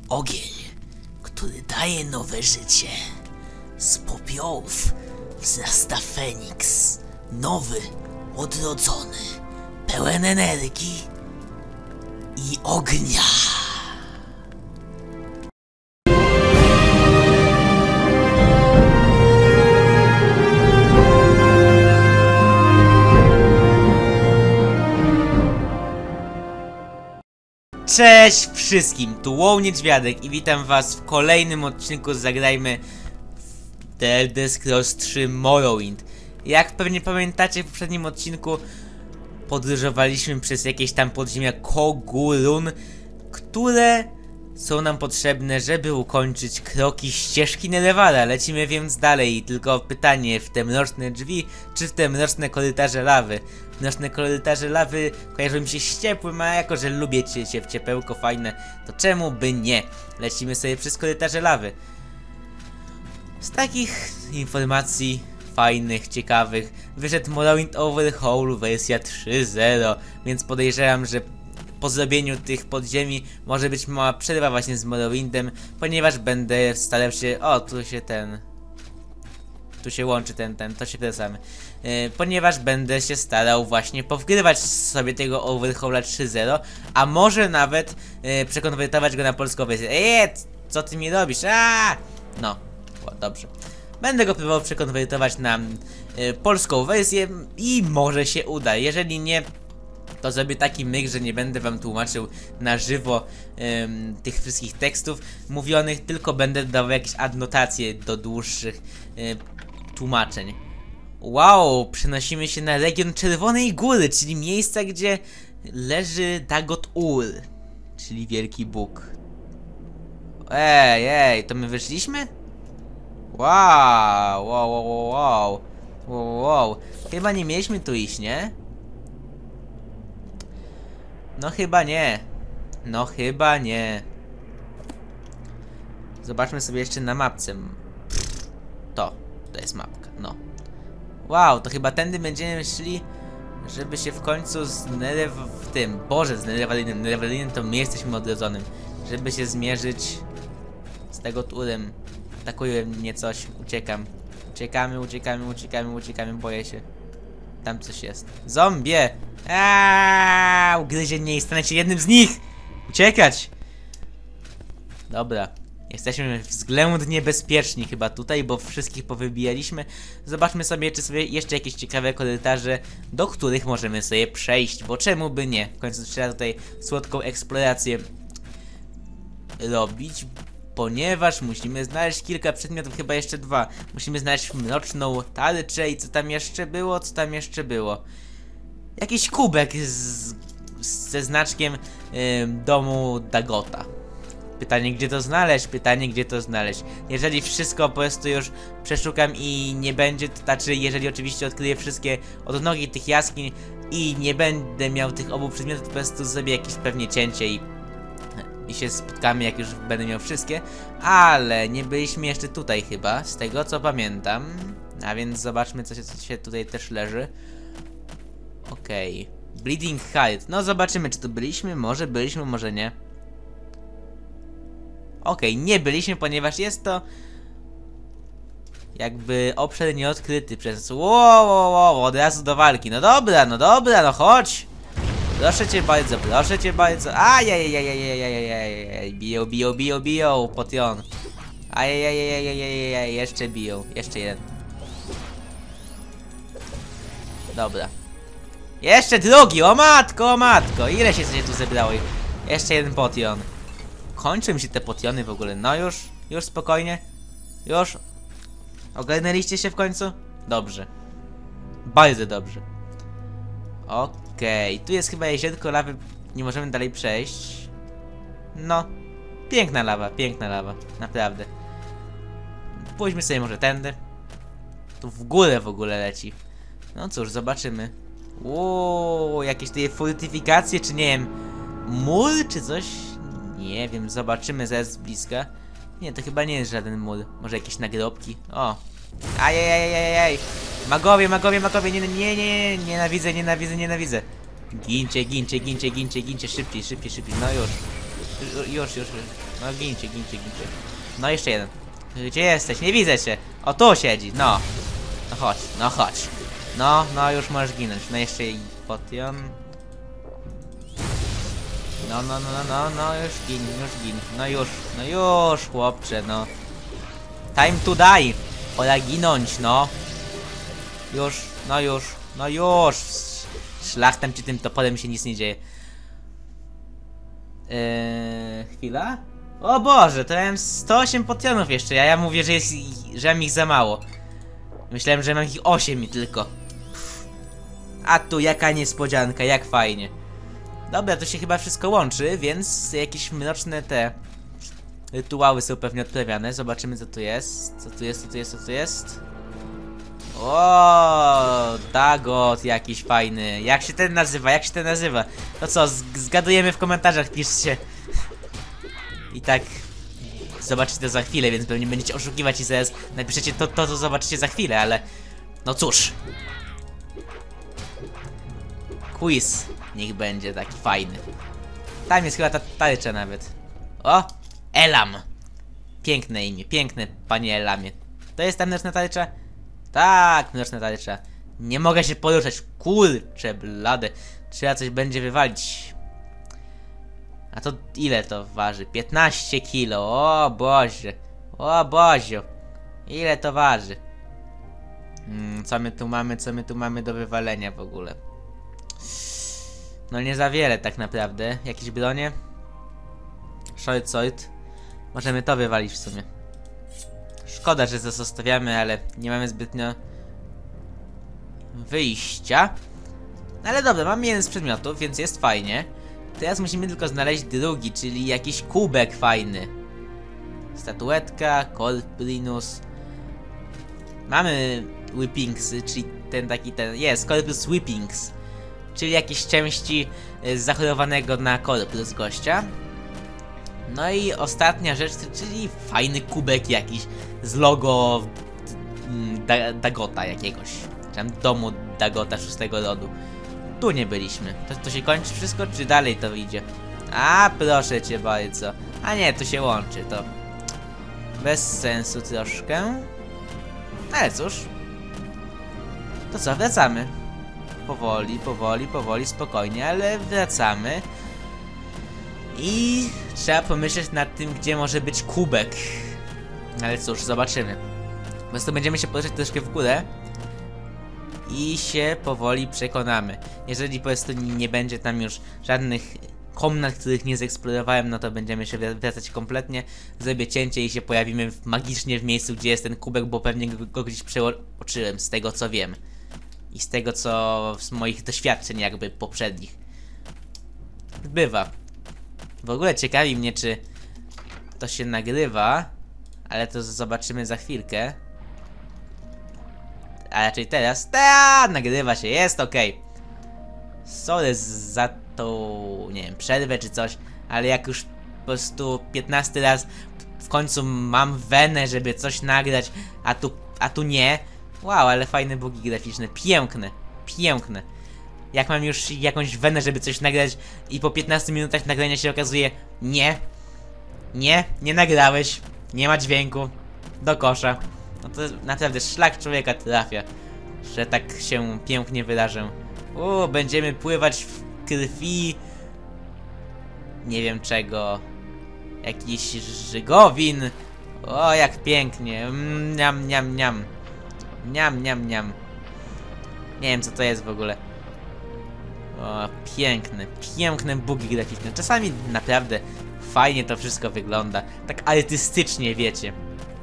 ogień, który daje nowe życie. Z popiołów wzrasta Feniks, nowy, odrodzony, pełen energii i ognia. Cześć wszystkim, tu Wow Niedźwiadek i witam was w kolejnym odcinku Zagrajmy w The Elder Scrolls 3 Morrowind. Jak pewnie pamiętacie, w poprzednim odcinku podróżowaliśmy przez jakieś tam podziemia Kogurun, które są nam potrzebne, żeby ukończyć kroki ścieżki Nerevara. Lecimy więc dalej, tylko pytanie, w te mroczne drzwi, czy w te mroczne korytarze lawy? Mroczne korytarze lawy kojarzą mi się z ciepłym, a jako że lubię się w ciepełko fajne, to czemu by nie? Lecimy sobie przez korytarze lawy. Z takich informacji fajnych, ciekawych, wyszedł Morrowind Overhaul wersja 3.0, więc podejrzewam, że po zrobieniu tych podziemi może być mała przerwa właśnie z Morrowindem, ponieważ będę starał się... O, tu się łączy to się wracamy. Ponieważ będę się starał właśnie powgrywać sobie tego Overhaula 3.0, a może nawet przekonwertować go na polską wersję. Co ty mi robisz? No, dobrze. Będę go próbował przekonwertować na polską wersję i może się uda. Jeżeli nie, to zrobię taki myk, że nie będę wam tłumaczył na żywo tych wszystkich tekstów mówionych, tylko będę dawał jakieś adnotacje do dłuższych tłumaczeń. Wow, przenosimy się na region Czerwonej Góry, czyli miejsca, gdzie leży Dagot Ur, czyli Wielki Bóg. Ej, to my wyszliśmy? Wow. Chyba nie mieliśmy tu iść, nie? No chyba nie. Zobaczmy sobie jeszcze na mapce. To jest mapka, no. Wow, to chyba tędy będziemy szli, żeby się w końcu z Nerewalinem to my jesteśmy odrodzonym. Żeby się zmierzyć z tego turem. Atakuje mnie coś, uciekam. Uciekamy, boję się. Tam coś jest. Zombie! Ugryzie mnie i stanę się jednym z nich! Uciekać! Dobra. Jesteśmy względnie bezpieczni chyba tutaj, bo wszystkich powybijaliśmy. Zobaczmy sobie, czy sobie jeszcze jakieś ciekawe korytarze, do których możemy sobie przejść, bo czemu by nie? W końcu trzeba tutaj słodką eksplorację robić, ponieważ musimy znaleźć kilka przedmiotów, chyba jeszcze dwa. Musimy znaleźć mroczną tarczę i co tam jeszcze było? Jakiś kubek ze znaczkiem domu Dagota. Pytanie, gdzie to znaleźć? Jeżeli wszystko po prostu już przeszukam i nie będzie, to znaczy, jeżeli oczywiście odkryję wszystkie odnogi tych jaskiń i nie będę miał tych obu przedmiotów, to po prostu zrobię jakieś pewnie cięcie i się spotkamy, jak już będę miał wszystkie. Ale nie byliśmy jeszcze tutaj chyba, z tego co pamiętam. A więc zobaczmy, co się tutaj też leży. Okej. Bleeding Heart. No zobaczymy, czy tu byliśmy. Może byliśmy, może nie. Okej, nie byliśmy, ponieważ jest to jakby obszar nieodkryty przez... Wow, od razu do walki. No dobra, no chodź. Proszę cię bardzo. Ajajajajajajajajajaj. Biją, potion. Ajajajajajajajaj, jeszcze biją. Jeszcze jeden. Dobra. Jeszcze drugi, o matko. Ile się tu zebrało? Jeszcze jeden potion. Kończą mi się te potiony w ogóle. No już spokojnie. Już. Ogarnęliście się w końcu? Dobrze. Bardzo dobrze. Okej, tu jest chyba jeziorko lawy. Nie możemy dalej przejść. No. Piękna lawa. Naprawdę. Pójdźmy sobie może tędy. Tu w górę w ogóle leci. No cóż, zobaczymy. Jakieś tutaj fortyfikacje, czy nie wiem, mur, czy coś? Nie wiem, zobaczymy zaraz z bliska. Nie, to chyba nie jest żaden mur. Może jakieś nagrobki. O. Ajajajajajaj. Magowie, nie, nienawidzę. Gincie, szybciej. No już. No gincie. No jeszcze jeden. Gdzie jesteś? Nie widzę cię. O, tu siedzi, no. No chodź. No już możesz ginąć. No jeszcze i potion. No już gin. No już chłopcze, no. Time to die. Pora ginąć, no. No już. Szlachtem ci tym toporem się nic nie dzieje. Chwila? O Boże, to miałem 108 potionów jeszcze, ja mówię, że mam ich za mało. Myślałem, że mam ich 8 tylko. A tu jaka niespodzianka, jak fajnie. Dobra, to się chyba wszystko łączy, więc jakieś mroczne te rytuały są pewnie odprawiane. Zobaczymy co tu jest. Co tu jest? O, Dagot jakiś fajny. Jak się ten nazywa? No co, zgadujemy w komentarzach, piszcie. I tak zobaczycie to za chwilę, więc pewnie będziecie oszukiwać i zaraz napiszecie to zobaczycie za chwilę, ale no cóż. Quiz niech będzie taki fajny. Tam jest chyba ta tarcza nawet. O! Elam! Piękne imię, piękne panie Elamie. To jest ta mroczna tarcza? Tak, mroczna tarcza. Nie mogę się poruszać, kurcze blade. Trzeba coś będzie wywalić. A to ile to waży? 15 kilo, o Boże. O Boziu. Ile to waży? Co my tu mamy do wywalenia w ogóle? No nie za wiele tak naprawdę. Jakieś bronie? Short sword. Możemy to wywalić w sumie. Szkoda, że to zostawiamy, ale nie mamy zbytnio wyjścia. Ale dobra, mamy jeden z przedmiotów, więc jest fajnie. Teraz musimy tylko znaleźć drugi, czyli jakiś kubek fajny. Statuetka, Corpus. Mamy Whippingsy, czyli jest, Corpus Whippings. Czyli jakieś części zachorowanego na Corpus gościa. No i ostatnia rzecz, czyli fajny kubek jakiś z logo Dagota jakiegoś. Czy tam domu Dagota 6 rodu. Tu nie byliśmy. To się kończy wszystko, czy dalej to idzie? A, proszę cię bardzo. A nie, to się łączy, to bez sensu troszkę. Ale cóż. To co, wracamy. Powoli, spokojnie, ale wracamy. I trzeba pomyśleć nad tym, gdzie może być kubek. Ale cóż, zobaczymy. Po prostu będziemy się poruszać troszkę w górę i się powoli przekonamy. Jeżeli po prostu nie będzie tam już żadnych komnat, których nie zeksplorowałem, no to będziemy się wracać kompletnie. Zrobię cięcie i się pojawimy magicznie w miejscu, gdzie jest ten kubek, bo pewnie go gdzieś przeoczyłem, z tego co wiem. I z tego co z moich doświadczeń jakby poprzednich. Bywa. W ogóle ciekawi mnie, czy to się nagrywa, ale to zobaczymy za chwilkę. A raczej teraz. Nagrywa się, jest ok. Sorry za tą, nie wiem, przerwę czy coś, ale jak już po prostu 15 raz w końcu mam wenę, żeby coś nagrać, a tu nie. Wow, ale fajne bugi graficzne, piękne. Jak mam już jakąś wenę, żeby coś nagrać i po 15 minutach nagrania się okazuje, nie nagrałeś, nie ma dźwięku, do kosza. No to naprawdę szlak człowieka trafia, że tak się pięknie wyrażę. Będziemy pływać w krwi, nie wiem czego, jakiś żygowin. O, jak pięknie, niam. Nie wiem co to jest w ogóle. O, piękne bugi graficzne. Czasami naprawdę fajnie to wszystko wygląda. Tak artystycznie, wiecie.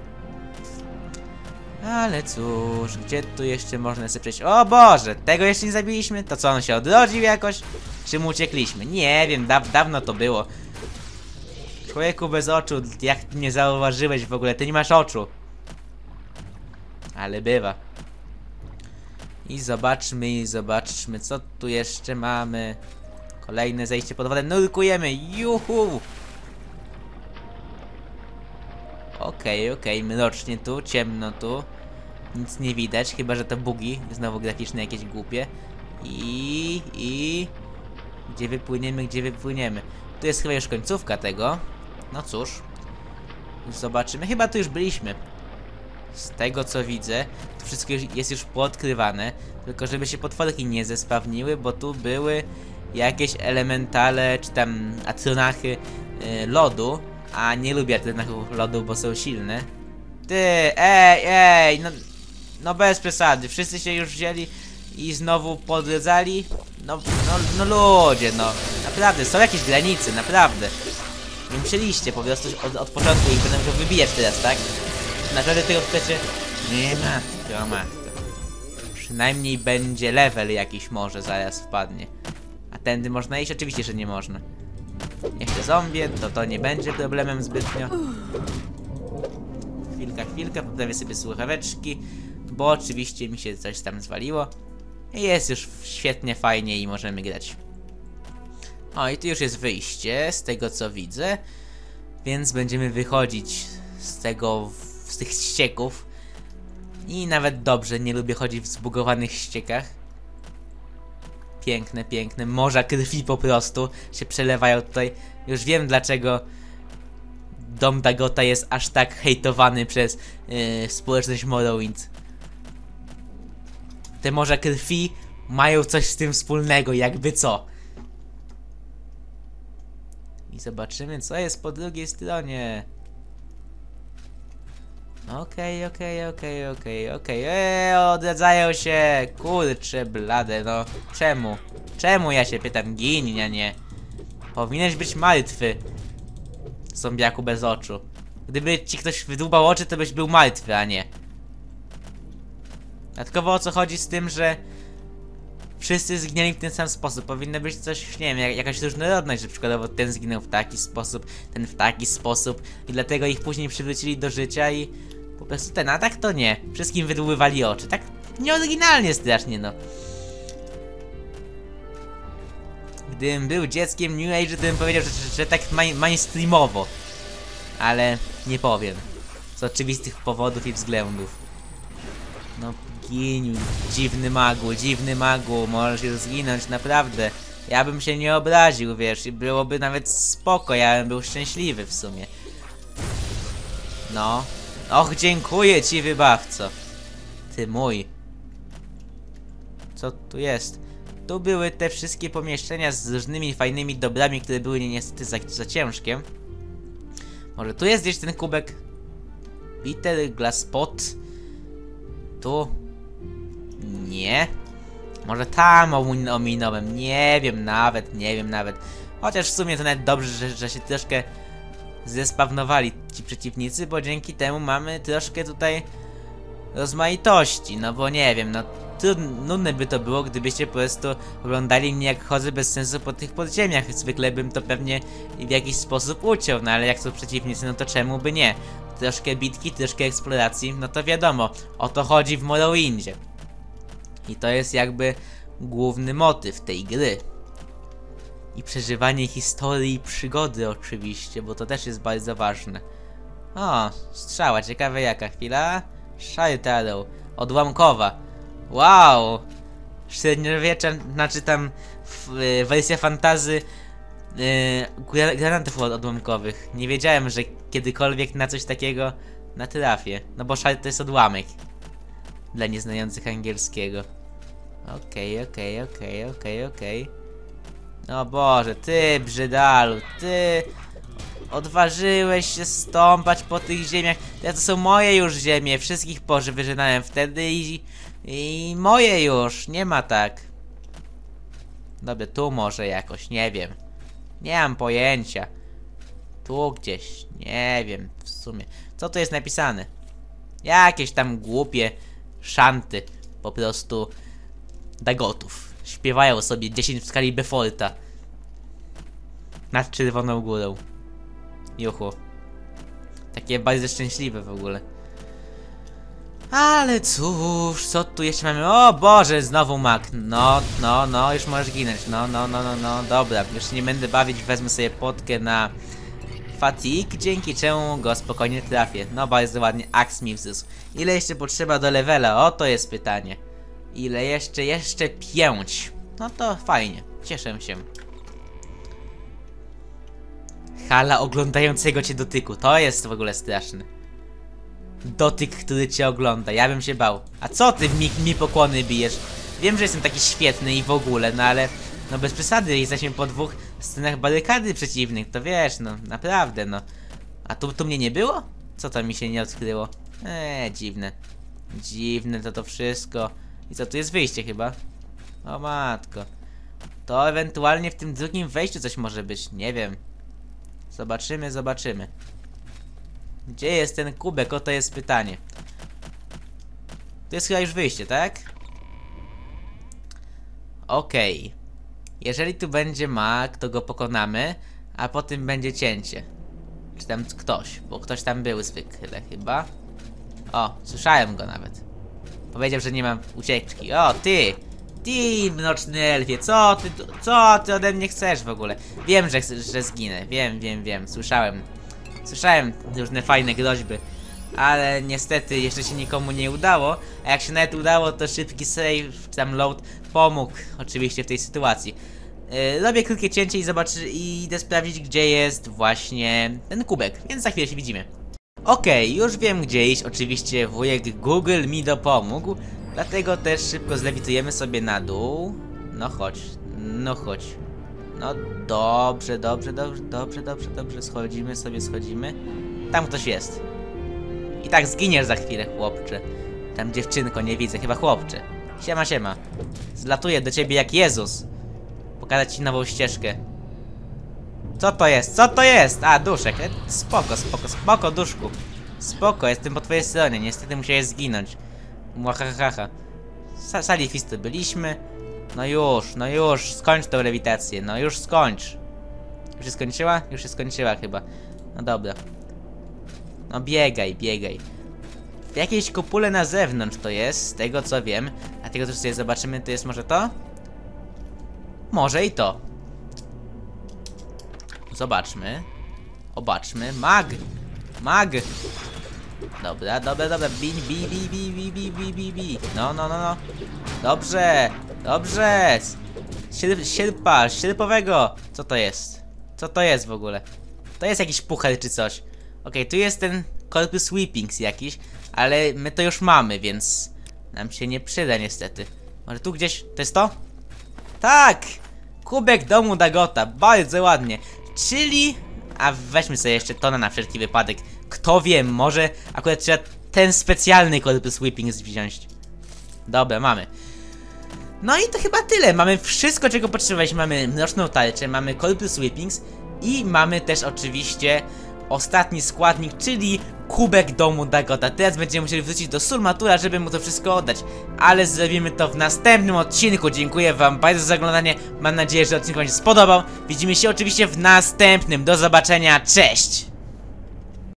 Ale cóż, gdzie tu jeszcze można sobie przejść? O Boże, tego jeszcze nie zabiliśmy? To co, on się odrodził jakoś? Czy mu uciekliśmy? Nie wiem, dawno to było. Człowieku bez oczu, jak nie zauważyłeś w ogóle, ty nie masz oczu. Ale bywa. I zobaczmy, co tu jeszcze mamy. Kolejne zejście pod wodę, nurkujemy, juhu! Okej, mrocznie tu, ciemno tu. Nic nie widać, chyba że to bugi, znowu graficzne jakieś głupie. Gdzie wypłyniemy? Tu jest chyba już końcówka tego. No cóż, Zobaczymy. Chyba tu już byliśmy. Z tego co widzę, to wszystko jest już poodkrywane. Tylko żeby się potworki nie zespawniły, bo tu były jakieś elementale, czy tam atronachy lodu. A nie lubię atronachów lodu, bo są silne. Ty, ej, no bez przesady. Wszyscy się już wzięli i znowu podredzali. No ludzie, no. Naprawdę, są jakieś granice, naprawdę. Nie musieliście po prostu od początku ich będę musiał wybijać teraz, tak? Naprawdę tego chcecie? Nie, matko. Przynajmniej będzie level jakiś może zaraz wpadnie. A tędy można iść? Oczywiście, że nie można. Jeszcze zombie, to nie będzie problemem zbytnio. Chwilka, poprawię sobie słuchaweczki, bo oczywiście mi się coś tam zwaliło. I jest już świetnie, fajnie i możemy grać. O, i tu już jest wyjście, z tego co widzę. Więc będziemy wychodzić z tych ścieków. I nawet dobrze, nie lubię chodzić w zbugowanych ściekach. Piękne, morza krwi po prostu się przelewają tutaj. Już wiem dlaczego dom Dagota jest aż tak hejtowany przez społeczność Morrowind. Te morza krwi mają coś z tym wspólnego, jakby co. I zobaczymy, co jest po drugiej stronie. Okej. Odradzają się. Kurcze blade, no. Czemu? Czemu ja się pytam? Gin, a nie. Powinieneś być martwy. Zombiaku bez oczu. Gdyby ci ktoś wydłubał oczy, to byś był martwy, a nie. Dodatkowo o co chodzi z tym, że wszyscy zginęli w ten sam sposób. Powinno być coś, nie wiem, jakaś różnorodność, że przykładowo ten zginął w taki sposób, ten w taki sposób i dlatego ich później przywrócili do życia i po prostu ten atak to nie. Wszystkim wydłubywali oczy. Tak nieoryginalnie strasznie, no. Gdybym był dzieckiem New Age, to bym powiedział, że tak mainstreamowo. Ale nie powiem. Z oczywistych powodów i względów. No gin, dziwny magu, możesz już zginąć, naprawdę. Ja bym się nie obraził, wiesz, i byłoby nawet spoko, ja bym był szczęśliwy w sumie. No. Och, dziękuję ci, wybawco. Ty mój. Co tu jest? Tu były te wszystkie pomieszczenia z różnymi fajnymi dobrami, które były niestety za ciężkie. Może tu jest gdzieś ten kubek? Peter, glass pot. Tu? Nie. Może tam ominąłem. Nie wiem nawet. Chociaż w sumie to nawet dobrze, że się troszkę zespawnowali ci przeciwnicy, bo dzięki temu mamy troszkę tutaj rozmaitości. No bo nie wiem, no nudne by to było, gdybyście po prostu oglądali mnie jak chodzę bez sensu po tych podziemiach. Zwykle bym to pewnie w jakiś sposób uciął, no ale jak są przeciwnicy, no to czemu by nie? Troszkę bitki, troszkę eksploracji, no to wiadomo, o to chodzi w Morrowindzie. I to jest jakby główny motyw tej gry. I przeżywanie historii i przygody oczywiście, bo to też jest bardzo ważne. O, strzała, ciekawe jaka chwila. Shard Arrow, odłamkowa. Wow! Średniowiecza, znaczy tam wersja fantazy granatów odłamkowych. Nie wiedziałem, że kiedykolwiek na coś takiego natrafię. No bo shard to jest odłamek. Dla nieznających angielskiego. Okej. O Boże, ty brzydalu, ty odważyłeś się stąpać po tych ziemiach. Teraz to są moje już ziemie, wszystkich wyżynałem wtedy i moje już, nie ma tak. Dobra, tu może jakoś, nie wiem. Nie mam pojęcia. Tu gdzieś, nie wiem w sumie. Co tu jest napisane? Jakieś tam głupie szanty po prostu Dagotów. Śpiewają sobie 10 w skali Befolta nad Czerwoną Górą. Juchu. Takie bardzo szczęśliwe w ogóle. Ale cóż, co tu jeszcze mamy? O Boże, znowu mak. No, już możesz ginąć. No, dobra. Już nie będę bawić, wezmę sobie potkę na fatigue, dzięki czemu go spokojnie trafię. No, bardzo ładnie, Axe mi wzrósł. Ile jeszcze potrzeba do levela? O, to jest pytanie. Ile jeszcze? Jeszcze 5. No to fajnie, cieszę się. Hala oglądającego cię dotyku. To jest w ogóle straszne. Dotyk, który cię ogląda. Ja bym się bał. A co ty mi pokłony bijesz? Wiem, że jestem taki świetny i w ogóle, no ale... No bez przesady, jesteśmy po 2 scenach barykady przeciwnych, to wiesz, no naprawdę, no. A tu mnie nie było? Co to mi się nie odkryło? Dziwne. Dziwne to wszystko. I co, tu jest wyjście chyba? O matko. To ewentualnie w tym drugim wejściu coś może być, nie wiem. Zobaczymy, zobaczymy. Gdzie jest ten kubek? Oto jest pytanie. To jest chyba już wyjście, tak? Okej. Jeżeli tu będzie mag, to go pokonamy, a potem będzie cięcie. Czy tam ktoś, bo ktoś tam był zwykle chyba. O, słyszałem go nawet. Powiedział, że nie mam ucieczki. O, ty! Ty, mroczny elfie, co ty ode mnie chcesz w ogóle? Wiem, że zginę, wiem, słyszałem różne fajne groźby, ale niestety jeszcze się nikomu nie udało, a jak się nawet udało, to szybki save, czy tam load pomógł oczywiście w tej sytuacji. Robię krótkie cięcie i idę sprawdzić, gdzie jest właśnie ten kubek, więc za chwilę się widzimy. Okej, już wiem gdzie iść, oczywiście wujek Google mi dopomógł, dlatego też szybko zlewitujemy sobie na dół. No chodź, no chodź. No dobrze, schodzimy. Tam ktoś jest. I tak zginiesz za chwilę, chłopcze. Tam dziewczynko, nie widzę, chyba chłopcze. Siema. Zlatuję do ciebie jak Jezus. Pokazać ci nową ścieżkę. Co to jest? A, duszek. Spoko, duszku. Spoko, jestem po twojej stronie. Niestety musiałeś zginąć. Mwahahaha. Salifisty byliśmy. No już, skończ tą lewitację. No już skończ. Już się skończyła? Już się skończyła chyba. No dobra. No biegaj. W jakiejś kopule na zewnątrz to jest, z tego co wiem. A tego też sobie zobaczymy, to jest może to? Może i to. Zobaczmy. Obaczmy. Mag. Dobra. Bij. No. Dobrze. Sierpowego. Co to jest? Co to jest w ogóle? To jest jakiś puchar czy coś. Okej, tu jest ten Corpus Sweepings jakiś, ale my to już mamy, więc nam się nie przyda niestety. Może tu gdzieś... To jest to? Tak! Kubek domu Dagota, bardzo ładnie. Czyli... A weźmy sobie jeszcze to na wszelki wypadek. Kto wie, może akurat trzeba ten specjalny Corpus Sweepings wziąć. Dobra, mamy. No i to chyba tyle. Mamy wszystko, czego potrzebowaliśmy. Mamy mroczną tarczę, mamy Corpus Sweepings i mamy też oczywiście ostatni składnik, czyli kubek domu Dagota. Teraz będziemy musieli wrócić do Surmatura, żeby mu to wszystko oddać. Ale zrobimy to w następnym odcinku. Dziękuję wam bardzo za oglądanie. Mam nadzieję, że odcinek wam się spodobał. Widzimy się oczywiście w następnym. Do zobaczenia. Cześć!